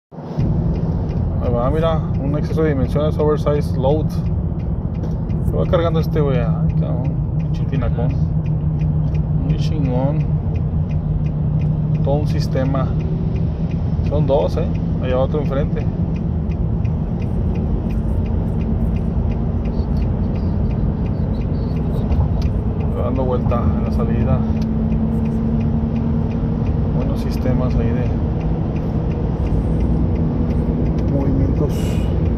Ahí va, mira, un exceso de dimensiones, oversize load. Se va cargando este, güey. Ay, cabrón, pinche tinacón. Muy chingón. Todo un sistema. Son dos, allá otro enfrente. Dando vuelta en la salida. Buenos sistemas ahí de movimientos.